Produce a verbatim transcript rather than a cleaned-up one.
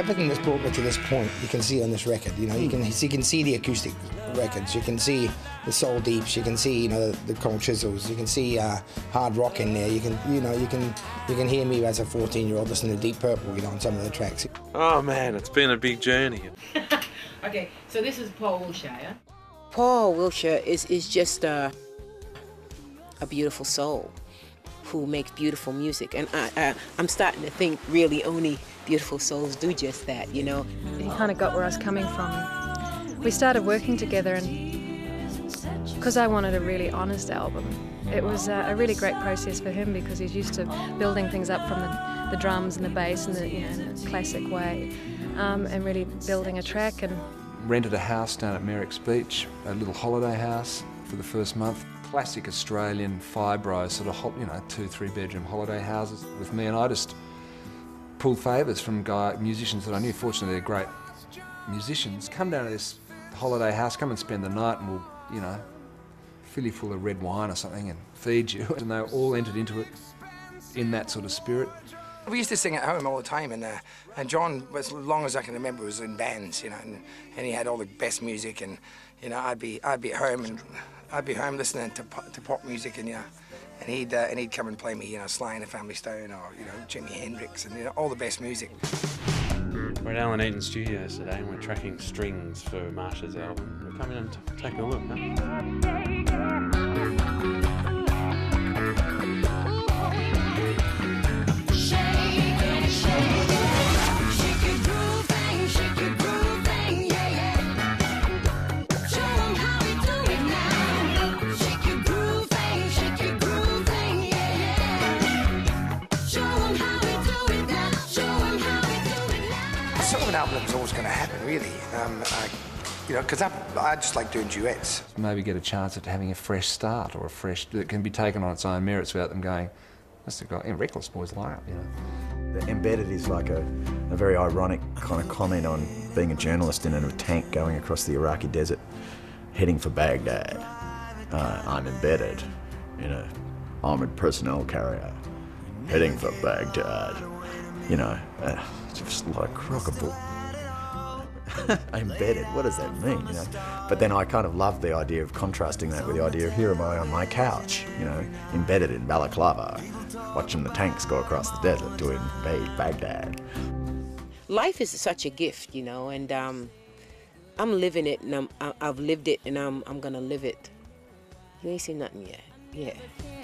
everything that's brought me to this point, you can see on this record. You know, you can you can see the acoustic records, you can see the soul deeps, you can see, you know, the, the cold chisels, you can see uh, hard rock in there. You can, you know, you can you can hear me as a fourteen-year-old listening to Deep Purple, you know, on some of the tracks. Oh man, it's been a big journey. Okay, so this is Paul Wilshire. Paul Wilshire is is just a a beautiful soul who makes beautiful music, and I, I, I'm starting to think really only beautiful souls do just that, you know. He kind of got where I was coming from. We started working together, and because I wanted a really honest album, it was uh, a really great process for him because he's used to building things up from the, the drums and the bass in the, you know, in a classic way, um, and really building a track. And rented a house down at Merrick's Beach, a little holiday house for the first month. Classic Australian fibro sort of, you know, two, three bedroom holiday houses with me, and I just pulled favours from guy musicians that I knew. Fortunately, they're great musicians. Come down to this holiday house, come and spend the night, and we'll, you know, fill you full of red wine or something and feed you. And they all entered into it in that sort of spirit. We used to sing at home all the time, and uh, and John, as long as I can remember, was in bands, you know, and, and he had all the best music, and you know, I'd be I'd be at home and I'd be home listening to pop, to pop music, and you know, and he'd uh, and he'd come and play me, you know, Sly and the Family Stone, or you know, Jimi Hendrix, and you know, all the best music. We're at Alan Eaton's studios today, and we're tracking strings for Marsha's album. We're coming in and take a look, huh? Sort of an album that was always going to happen, really. Um, I, you know, because I, I just like doing duets. Maybe get a chance at having a fresh start, or a fresh that can be taken on its own merits without them going, that's the guy, yeah, Reckless Boys like it, you know. The Embedded is like a, a very ironic kind of comment on being a journalist in a tank going across the Iraqi desert, heading for Baghdad. Uh, I'm embedded in a armoured personnel carrier, heading for Baghdad. You know, uh, just like a crock of bull. Embedded, what does that mean, you know? But then I kind of love the idea of contrasting that with the idea of here am I on my couch, you know, embedded in balaclava, watching the tanks go across the desert to invade Baghdad. Life is such a gift, you know, and um, I'm living it, and I'm, I- I've lived it, and I'm, I'm gonna live it. You ain't seen nothing yet, yeah.